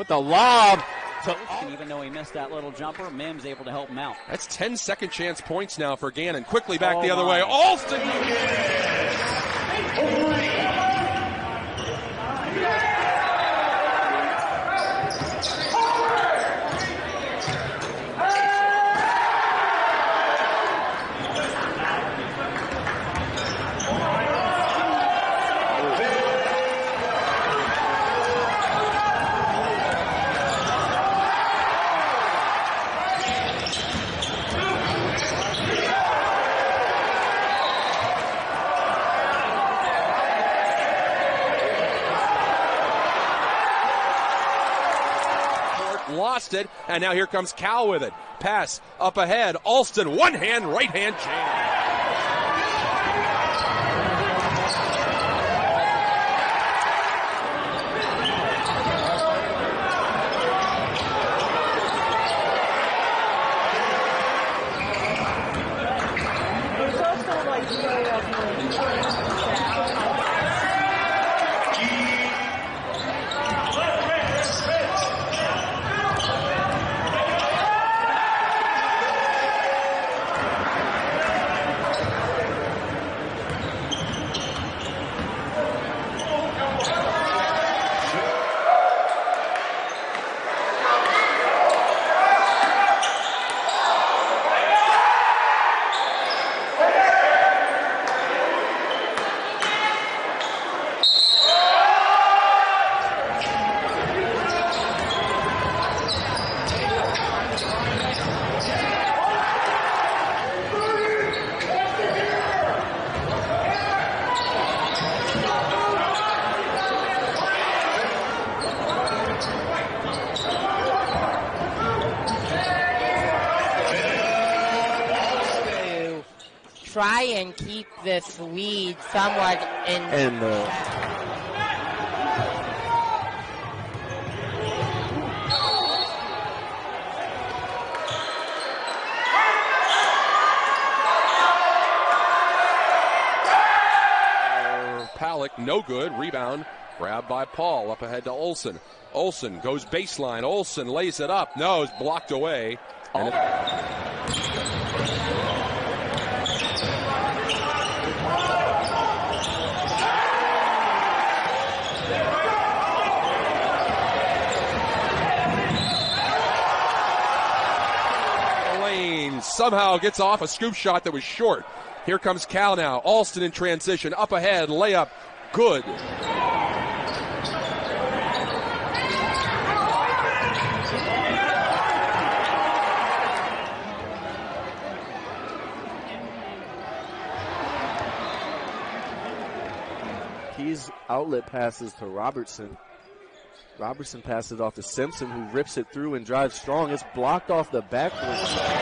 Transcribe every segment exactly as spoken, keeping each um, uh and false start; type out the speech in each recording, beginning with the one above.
with the lob. To, and even though he missed that little jumper, Mims able to help him out. That's ten second chance points now for Gannon. Quickly back oh the other my. way. Alston. Lost it, and now here comes Cal with it. Pass up ahead. Alston, one hand, right hand jam. Try and keep this lead somewhat in. And uh, Palak, no good. Rebound, grabbed by Paul. Up ahead to Olsen. Olsen goes baseline. Olsen lays it up. No, it's blocked away. And it- somehow gets off a scoop shot that was short. Here comes Cal now. Alston in transition. Up ahead. Layup. Good. Keys outlet passes to Robertson. Robertson passes it off to Simpson, who rips it through and drives strong. It's blocked off the backboard.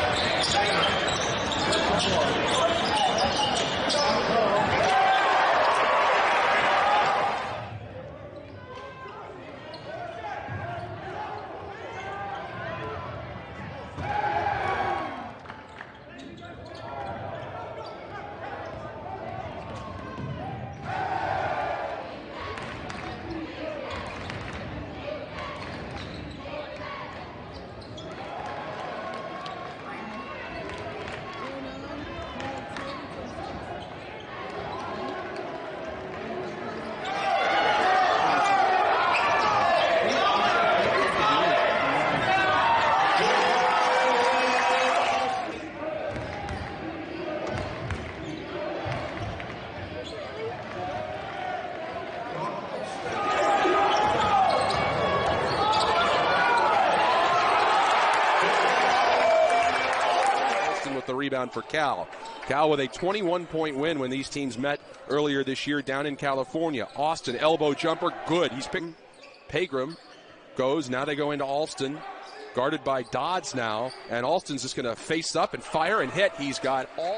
The rebound for Cal. Cal with a twenty-one point win when these teams met earlier this year down in California. Austin, elbow jumper, good. He's picked. Pegram goes. Now they go into Alston. Guarded by Dodds now. And Alston's just going to face up and fire and hit. He's got all.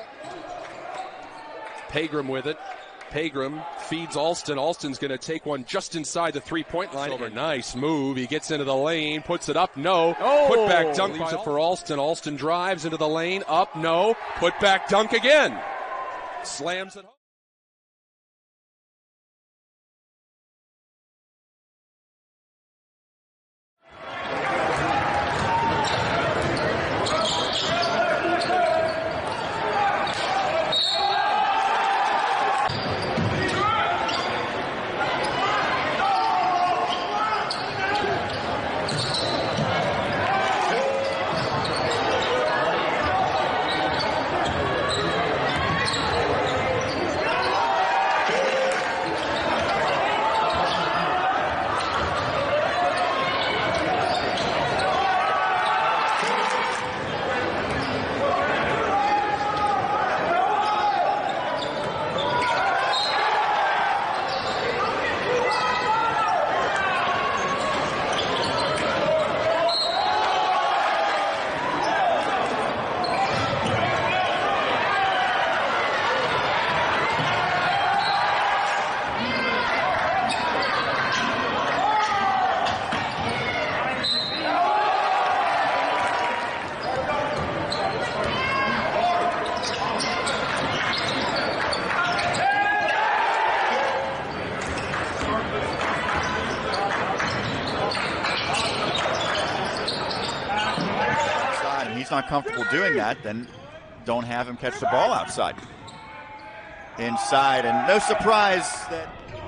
Pegram with it. Pegram feeds Alston. Alston's going to take one just inside the three-point line. Over. Nice move. He gets into the lane, puts it up, no. Oh. Put back dunk. Leaves it for Alston. Alston drives into the lane, up, no. Put back dunk again. Slams it home. he's not comfortable doing that, then don't have him catch the ball outside. Inside, and no surprise that